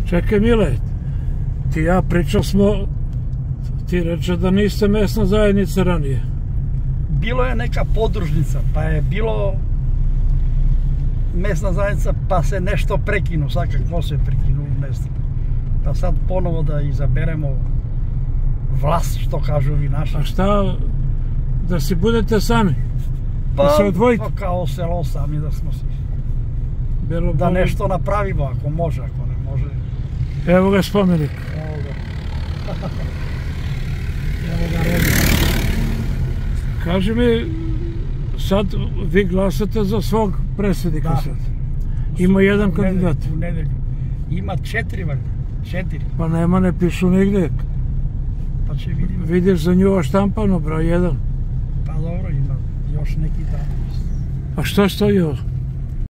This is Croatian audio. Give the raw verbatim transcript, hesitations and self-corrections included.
Čekaj Mile, ti ja pričao smo, ti reče da niste mesna zajednica ranije. Bilo je neka podružnica, pa je bilo mesna zajednica, pa se nešto prekinu, svakako se prekinu, ne znam. Pa sad ponovo da izaberemo vlast, što kažu vi naši. A šta, da si budete sami? Pa, da se odvojite? Pa kao selo sami da smo si. Bilo da bolje. Nešto napravimo, ako može, ako ne može. Evo ga spomenik. Evo ga. Evo ga redi. Kaži mi, sad vi glasate za svog predsjednika da. Sad. Ima jedan u kandidat. Nedelju, u nedelju. Ima četiri valjda. Četiri. Pa nema, ne pišu nigde. Pa će vidimo. Vidiš za nju štampano, broj jedan. Pa dobro, ima još neki dan. A što stoji ovo?